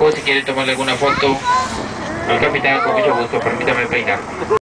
abajo si quiere tomarle alguna foto al capitán, con mucho gusto, permítame peinar.